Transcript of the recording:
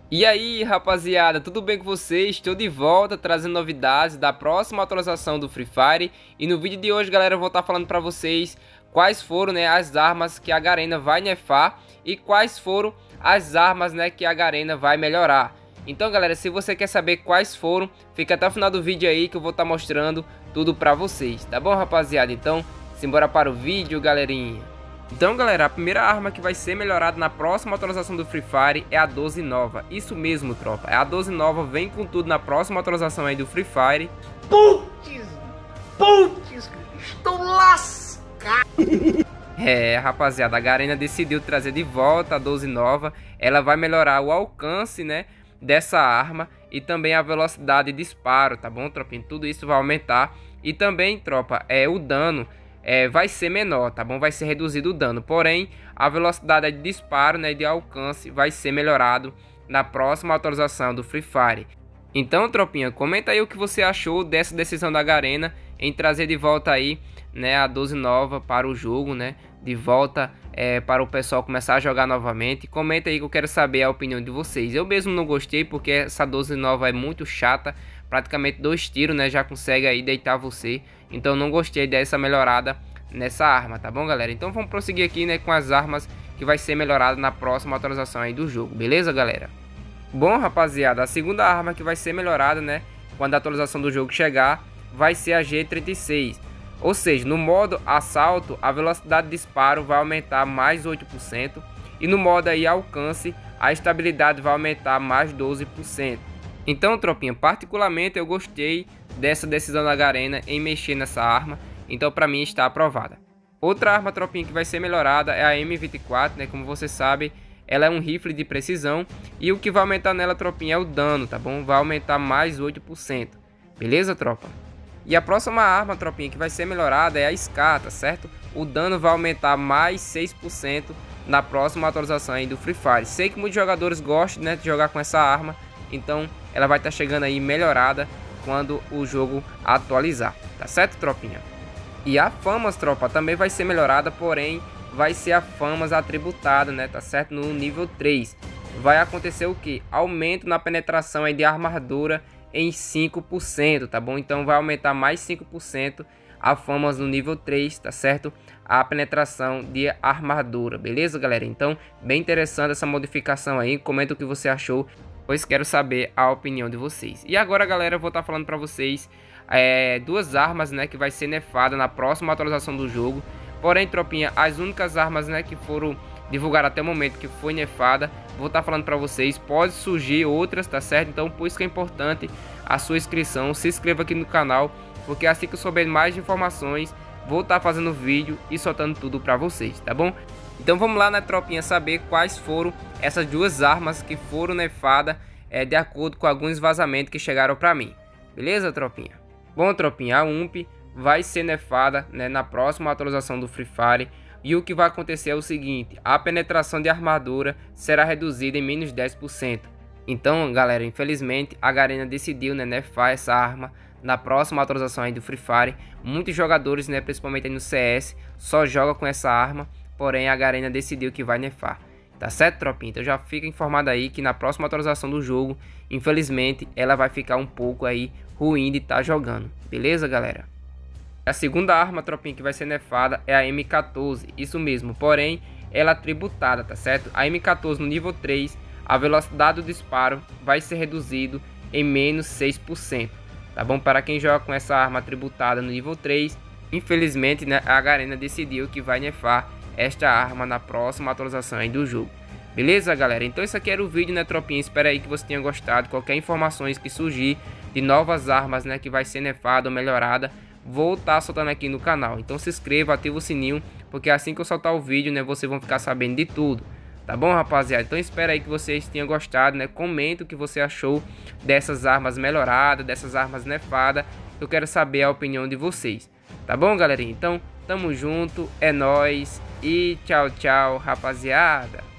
E aí, rapaziada, tudo bem com vocês? Estou de volta trazendo novidades da próxima atualização do Free Fire. E no vídeo de hoje, galera, eu vou estar falando para vocês quais foram, as armas que a Garena vai nerfar e quais foram as armas, que a Garena vai melhorar. Então, galera, se você quer saber quais foram, fica até o final do vídeo aí que eu vou estar mostrando tudo para vocês, tá bom, rapaziada? Então, simbora para o vídeo, galerinha. Então, galera, a primeira arma que vai ser melhorada na próxima atualização do Free Fire é a 12 nova. Isso mesmo, tropa. A 12 nova vem com tudo na próxima atualização aí do Free Fire. Putz, estou lascado. Rapaziada, a Garena decidiu trazer de volta a 12 nova. Ela vai melhorar o alcance, dessa arma e também a velocidade de disparo, tá bom, tropinha? Tudo isso vai aumentar. E também, tropa, o dano vai ser menor, tá bom? Vai ser reduzido o dano, porém a velocidade de disparo, e de alcance vai ser melhorado na próxima atualização do Free Fire. Então, tropinha, comenta aí o que você achou dessa decisão da Garena em trazer de volta aí, a 12 nova para o jogo, de volta para o pessoal começar a jogar novamente. Comenta aí que eu quero saber a opinião de vocês. Eu mesmo não gostei porque essa 12 nova é muito chata, praticamente 2 tiros, já consegue aí deitar você. Então não gostei dessa melhorada nessa arma, tá bom, galera? Então vamos prosseguir aqui, com as armas que vai ser melhorada na próxima atualização aí do jogo, beleza, galera? Bom, rapaziada, a segunda arma que vai ser melhorada, quando a atualização do jogo chegar, vai ser a G36. Ou seja, no modo assalto, a velocidade de disparo vai aumentar mais 8%. E no modo aí alcance, a estabilidade vai aumentar mais 12%. Então, tropinha, particularmente eu gostei dessa decisão da Garena em mexer nessa arma. Então, para mim, está aprovada. Outra arma, tropinha, que vai ser melhorada é a M24, como você sabe, ela é um rifle de precisão. E o que vai aumentar nela, tropinha, é o dano, tá bom? Vai aumentar mais 8%. Beleza, tropa? E a próxima arma, tropinha, que vai ser melhorada é a SCAR, tá certo? O dano vai aumentar mais 6% na próxima atualização aí do Free Fire. Sei que muitos jogadores gostam, de jogar com essa arma. Então ela vai estar chegando aí melhorada quando o jogo atualizar, tá certo, tropinha? E a Famas, tropa, também vai ser melhorada, porém vai ser a Famas atributada, tá certo? No nível 3. Vai acontecer o que? Aumento na penetração aí de armadura em 5%, tá bom? Então vai aumentar mais 5% a Famas no nível 3, tá certo? A penetração de armadura, beleza, galera? Então, bem interessante essa modificação aí. Comenta o que você achou, pois quero saber a opinião de vocês. E agora, galera, eu vou estar falando para vocês duas armas, que vai ser nerfada na próxima atualização do jogo. Porém, tropinha, as únicas armas, que foram divulgadas até o momento que foi nerfada, vou estar falando para vocês. Pode surgir outras, tá certo? Então, por isso que é importante a sua inscrição. Se inscreva aqui no canal, porque assim que eu souber mais informações, vou estar fazendo vídeo e soltando tudo para vocês, tá bom? Então vamos lá, tropinha, saber quais foram essas duas armas que foram nerfadas de acordo com alguns vazamentos que chegaram para mim. Beleza, tropinha? Bom, tropinha, a UMP vai ser nerfada, na próxima atualização do Free Fire. E o que vai acontecer é o seguinte: a penetração de armadura será reduzida em menos 10%. Então, galera, infelizmente a Garena decidiu, nerfar essa arma na próxima atualização aí do Free Fire. Muitos jogadores, principalmente aí no CS, só jogam com essa arma. Porém, a Garena decidiu que vai nerfar. Tá certo, tropinha? Então já fica informado aí que na próxima atualização do jogo, infelizmente, ela vai ficar um pouco aí ruim de estar jogando. Beleza, galera? A segunda arma, tropinha, que vai ser nerfada é a M14. Isso mesmo, porém, ela é tributada, tá certo? A M14 no nível 3, a velocidade do disparo vai ser reduzido em menos 6%. Tá bom? Para quem joga com essa arma tributada no nível 3, infelizmente, a Garena decidiu que vai nerfar esta arma na próxima atualização aí do jogo. Beleza, galera? Então esse aqui era o vídeo, tropinha? Espero aí que você tenha gostado. Qualquer informações que surgir de novas armas, que vai ser nerfada ou melhorada, vou estar soltando aqui no canal. Então se inscreva, ativa o sininho, porque assim que eu soltar o vídeo, vocês vão ficar sabendo de tudo. Tá bom, rapaziada? Então espero aí que vocês tenham gostado, Comenta o que você achou dessas armas melhoradas, dessas armas nerfadas. Eu quero saber a opinião de vocês. Tá bom, galerinha? Então, tamo junto, é nóis e tchau, tchau, rapaziada.